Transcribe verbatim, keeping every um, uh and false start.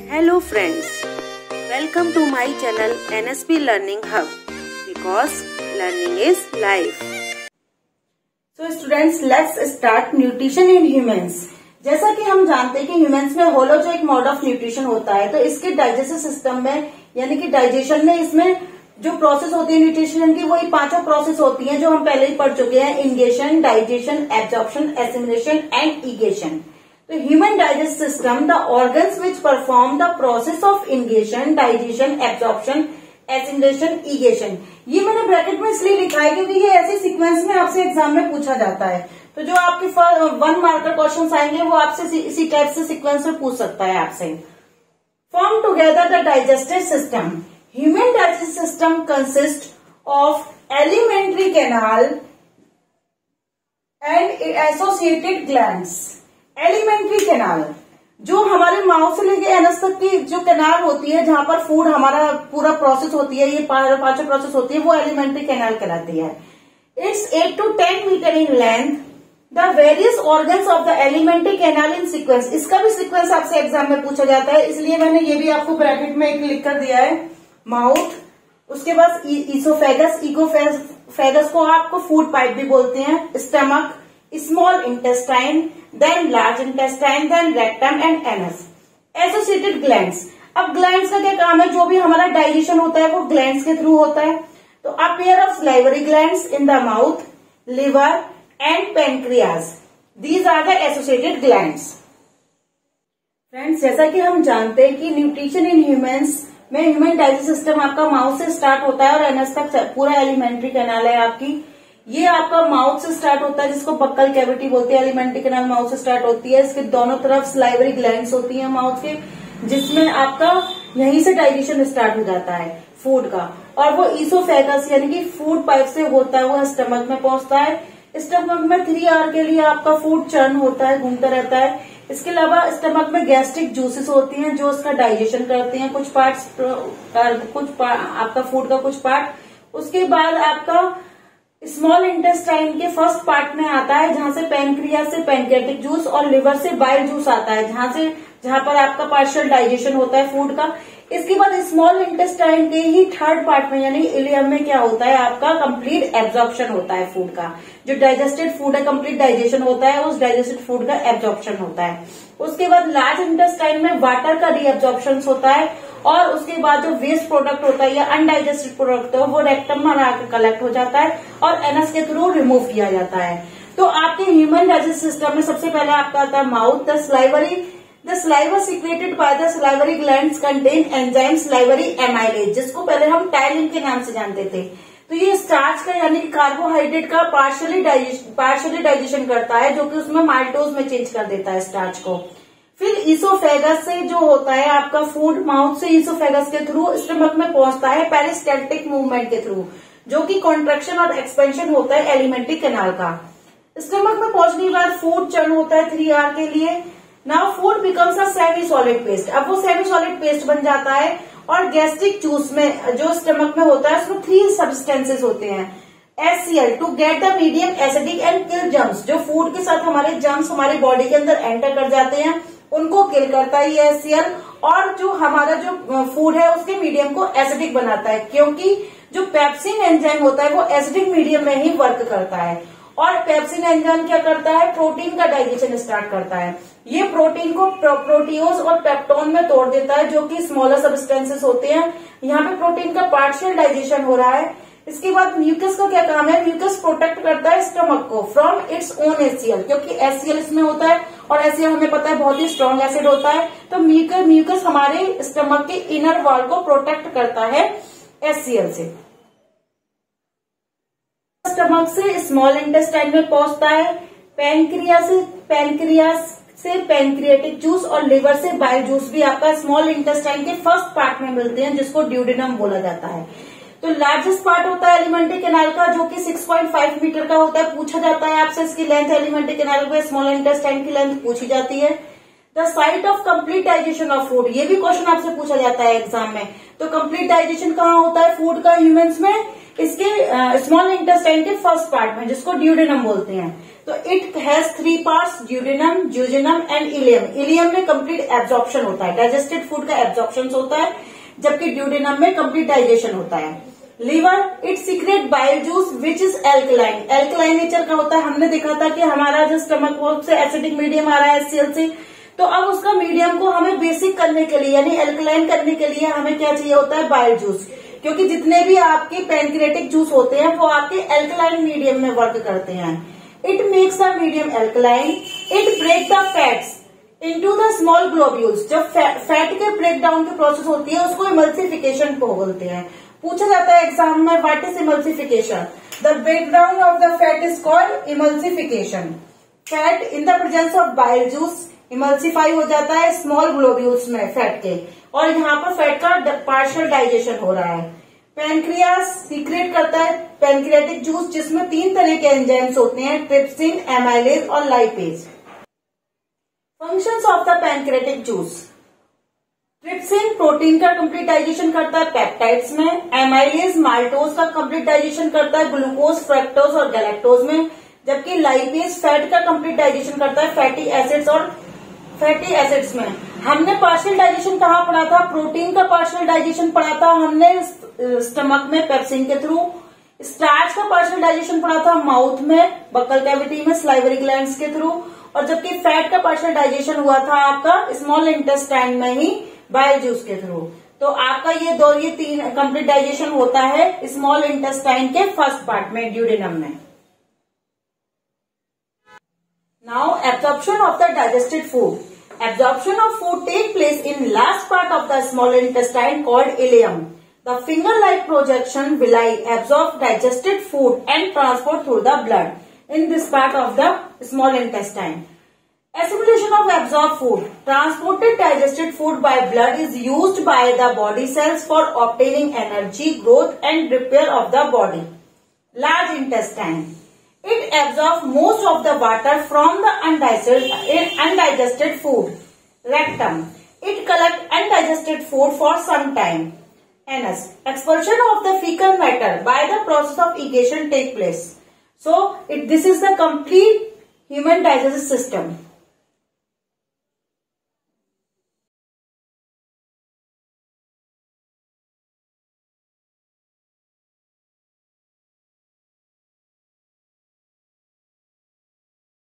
Hello friends, welcome to my channel N S P Learning Hub because learning is life. So students, let's start nutrition in humans. जैसा कि हम जानते हैं कि humans में होलो जो एक मोड ऑफ न्यूट्रिशन होता है, तो इसके डाइजेस्टिव सिस्टम में यानी कि डाइजेशन में इसमें जो प्रोसेस होती है न्यूट्रिशन की, वही पांचों प्रोसेस होती हैं जो हम पहले ही पढ़ चुके हैं: ingestion, digestion, absorption, assimilation and egestion. तो human digestive system, the organs which perform the process of ingestion, digestion, absorption, assimilation, egestion. ये मैंने ब्रैकेट में इसलिए लिखा है क्योंकि ये ऐसे सीक्वेंस में आपसे एग्जाम में पूछा जाता है. तो जो आपके वन मार्कर क्वेश्चन आएंगे वो आपसे इसी टाइप से सीक्वेंस में पूछ सकता है आपसे. Form together the digestive system. Human digestive system consist of alimentary canal and associated glands. Alimentary canal जो हमारे माउथ से लेके एनस तक की जो कैनाल होती है, जहां पर फूड हमारा पूरा प्रोसेस होती है, ये पांचों प्रोसेस होती है, वो एलिमेंट्री कैनाल कहलाती है. It's eight to ten metre in length. The various organs of the alimentary canal in sequence. इसका भी सीक्वेंस आपसे एग्जाम में पूछा जाता है, इसलिए मैंने ये भी आपको ब्रैकेट में एक लिख कर दिया है. माउथ, उसके बाद ईसोफेगस. ईसोफेगस को आपको फूड पाइप भी बोलते हैं. Stomach, small intestine, then large intestine, then rectum and anus. Associated glands. अब ग्लैंड्स का क्या काम है? जो भी हमारा डाइजेशन होता है वो ग्लैंड्स के थ्रू होता है. तो a pair of salivary glands in the mouth, liver and pancreas. These are the associated glands. Friends, जैसा कि हम जानते हैं कि न्यूट्रिशन इन ह्यूमंस में ह्यूमन डाइजेस्टिव सिस्टम आपका माउथ से स्टार्ट होता है और एनस तक पूरा एलिमेंट्री कैनाल है आपकी. ये आपका माउथ से स्टार्ट होता है, जिसको बक्कल कैविटी बोलते हैं. एलिमेंट्री कैनाल माउथ से स्टार्ट होती है. इसके दोनों तरफ सलाइवरी ग्लैंड्स होती हैं माउथ के, जिसमें आपका यहीं से डाइजेशन स्टार्ट हो जाता है फूड का. और वो ईसोफेगस यानी कि फूड पाइप से होता है, वो स्टमक में पहुंचता है. स्टमक में थ्री आवर के लिए आपका फूड चर्न होता है, घूमता रहता है. इसके अलावा स्टमक में गैस्ट्रिक जूसेस होती हैं जो उसका डाइजेशन करते हैं, कुछ पार्ट्स, कुछ पार्ट, आपका फूड का कुछ पार्ट. उसके बाद आपका स्मॉल इंटेस्टाइन के फर्स्ट पार्ट में आता है, जहां से पैनक्रियाज से पैनक्रियाटिक जूस और लिवर से बाइल जूस आता है, जहां से जहां पर आपका पार्शियल डाइजेशन होता है फूड का. इसके बाद स्मॉल इंटेस्टाइन के ही थर्ड पार्ट में यानी इलियम में क्या होता है? आपका कंप्लीट एब्जॉर्प्शन होता है फूड का. जो डाइजेस्टेड फूड है, कंप्लीट डाइजेशन होता है, उस डाइजेस्टेड फूड का एब्जॉर्प्शन होता है. उसके बाद लार्ज इंटेस्टाइन में वाटर का रीएब्जॉर्प्शन होता है और उसके बाद जो वेस्ट प्रोडक्ट होता है या अनडाइजेस्टेड प्रोडक्ट है वो रेक्टम में आकर कलेक्ट हो जाता है और एनस के थ्रू रिमूव किया जाता है. तो आपके ह्यूमन डाइजेस्टिव सिस्टम में सबसे पहले आपका आता है mouth. The salivary the saliva secreted by the salivary glands contain enzyme salivary amylase, जिसको पहले हम टाइलिन के नाम से जानते थे. तो ये स्टार्च का यानी कि कार्बोहाइड्रेट का पार्शियली डाइजेशन पार्शियली डाइजेशन करता है, जो कि उसमें माल्टोज में चेंज कर देता है स्टार्च को. फिर ईसोफेगस से जो होता है आपका फूड, माउथ से ईसोफेगस के थ्रू स्टमक में पहुंचता है पेरिस्टाल्टिक मूवमेंट के थ्रू, जो कि कॉन्ट्रैक्शन और एक्सपेंशन होता है एलिमेंट्री कैनाल का. स्टमक में पहुंचने के बाद फूड चर्न होता है थ्री आवर के लिए. Now food becomes a semi solid paste. अब वो सेमी सॉलिड पेस्ट बन जाता है और गैस्ट्रिक जूस में जो स्टमक में होता है उसमें थ्री सब्सटेंसेस होते हैं. H C L to get the medium acidic and kill germs. जो फूड के साथ हमारे जर्म्स हमारे बॉडी के अंदर एंटर कर जाते हैं उनको किल करता है ये एच सी एल. और जो हमारा जो फूड है उसके मीडियम को एसिडिक बनाता है, क्योंकि जो पेप्सिन एंजाइम होता है वो एसिडिक मीडियम में ही वर्क करता है. और पेप्सिन एंजाइम क्या करता है? प्रोटीन का डाइजेशन स्टार्ट करता है. ये प्रोटीन को प्रोटीओज और पेप्टोन में तोड़ देता है, जो कि स्मॉलर सब्सटेंसेस होते हैं. यहाँ पे प्रोटीन का पार्शियल डाइजेशन हो रहा है. इसके बाद म्यूकस का क्या काम है? म्यूकस प्रोटेक्ट करता है स्टमक को from its own H C L, क्योंकि एच सी एल इसमें होता है और एच सी एल हमें पता है बहुत ही स्ट्रॉन्ग एसिड होता है. तो म्यूकस म्यूकस हमारे स्टमक के इनर वॉल को प्रोटेक्ट करता है एच सी एल से. स्टमक से स्मॉल इंटेस्टाइन में पहुंचता है. पैनक्रिया से पैनक्रियाज से पैनक्रियाटिक जूस और लिवर से बाइल जूस भी आपका स्मॉल इंटेस्टाइन के फर्स्ट पार्ट में मिलते हैं, जिसको ड्यूडेनम बोला जाता है. तो लार्जेस्ट पार्ट होता है एलिमेंट्री कैनाल का, जो कि सिक्स पॉइंट फाइव मीटर का होता है. पूछा जाता है आपसे इसकी लेंथ एलिमेंट्री कैनाल में, स्मॉल इंटेस्टाइन की लेंथ पूछी जाती है. The site of complete digestion of food, ये भी क्वेश्चन आपसे पूछा जाता है एग्जाम में. तो कंप्लीट डाइजेशन कहाँ होता है फूड का ह्यूमंस में? इसके स्मॉल uh, इंटेस्टाइन के फर्स्ट पार्ट में, जिसको ड्यूडेनम बोलते हैं, तो it has three parts, duodenum, jejunum and ileum. Ileum में कंप्लीट एब्जॉर्प्शन होता है, डाइजेस्टेड फूड का एब्जॉर्प्शन होता है, जबकि ड्यूडेनम में कंप्लीट डाइजेशन होता है। Liver, it secrete bile juice which is alkaline, alkaline nature का होता है। हमने देखा था कि हमारा जो स्टमक से एसिडिक मीडियम आ रहा है एचसीएल से, तो अब उसका मीडियम को हमें बेसिक करने के लिए यानी एल्कलाइन करने के लिए हमें क्या चाहिए होता है, बाइल जूस, क्योंकि जितने भी आपके पैनक्रियाटिक जूस होते हैं वो आपके एल्कलाइन मीडियम में वर्क करते हैं। It makes the medium alkaline, it break the fats into the small globules, जब फैट के ब्रेक डाउन की प्रोसेस होती है उसको इमल्सिफिकेशन को बोलते हैं। पूछा जाता है एग्जाम में, what is emulsification? The break down of the fat is called emulsification. Fat in the presence of bile juice emulsify हो जाता है स्मॉल ग्लोब्यूल्स में फैट के, और यहाँ पर फैट का पार्शियल डाइजेशन हो रहा है। पैनक्रियास सीक्रेट करता है पैनक्रियाटिक जूस, जिसमें तीन तरह के एंजाइम्स होते हैं, ट्रिप्सिन, एमाइलेज और lipase. Functions of the pancreatic juice, trypsin protein का कंप्लीट डाइजेशन करता है पेप्टाइड्स में, एमाइलेज माल्टोज का कंप्लीट डाइजेशन करता है ग्लूकोज, फ्रक्टोज और गैलेक्टोज में, जबकि लाइपेज फैट का कंप्लीट डाइजेशन करता है फैटी एसिड्स और फैटी एसिड्स में। हमने पार्शियल डाइजेशन कहाँ पढ़ा था? प्रोटीन का पार्शियल डाइजेशन पढ़ा था हमने स्टमक में पेप्सिन के थ्रू। स्टार्च का पार्शियल डाइजेशन पढ़ा था माउथ में, बक्कल कैविटी में, स्लाइवरी ग्लैंड्स के थ्रू, और जबकि फैट का पार्शियल डाइजेशन हुआ था आपका स्मॉल इंटेस्टाइन में ही, बाइल जूस के थ्रू। तो आपका ये दो ये तीन कंप्लीट डाइजेशन होता है स्मॉल इंटेस्टाइन के फर्स्ट पार्ट में, ड्यूडेनम में। Now, absorption of the digested food. Absorption of food take place in last part of the small intestine called ileum. The finger-like projection villi absorb digested food and transport through the blood in this part of the small intestine. Assimilation of absorbed food. Transported digested food by blood is used by the body cells for obtaining energy, growth and repair of the body. Large intestine. It absorbs most of the water from the undigested, undigested food. Rectum. It collects undigested food for some time. Anus. Expulsion of the fecal matter by the process of egestion take place. So, it, this is the complete human digestive system.